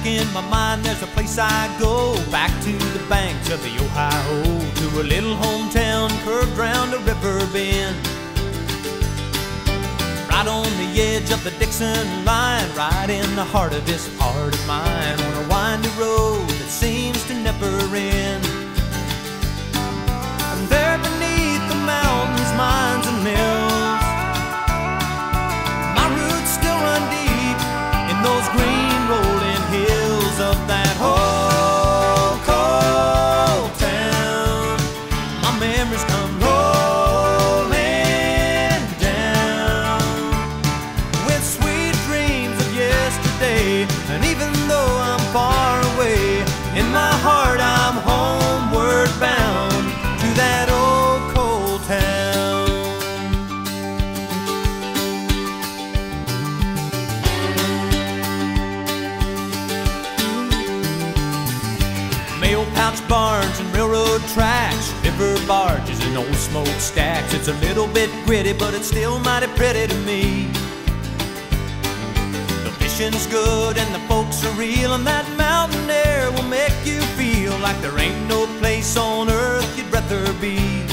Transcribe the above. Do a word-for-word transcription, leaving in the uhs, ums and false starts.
Back in my mind there's a place I go, back to the banks of the Ohio, to a little hometown curved round a river bend, right on the edge of the Dixon line, right in the heart of this heart of mine, on a windy road that seems to never end. And there beneath the mountains, mines and mills, my roots still run deep in those green rolling hills of that old cold town. My memories come rolling down with sweet dreams of yesterday. And even though I'm far away, in my heart I'm homeward bound to that old cold town. Mail pouch barns and railroad tracks, river barges and old smokestacks. It's a little bit gritty, but it's still mighty pretty to me. The fishing's good and the folks are real, and that mountain air will make you feel like there ain't no place on earth you'd rather be.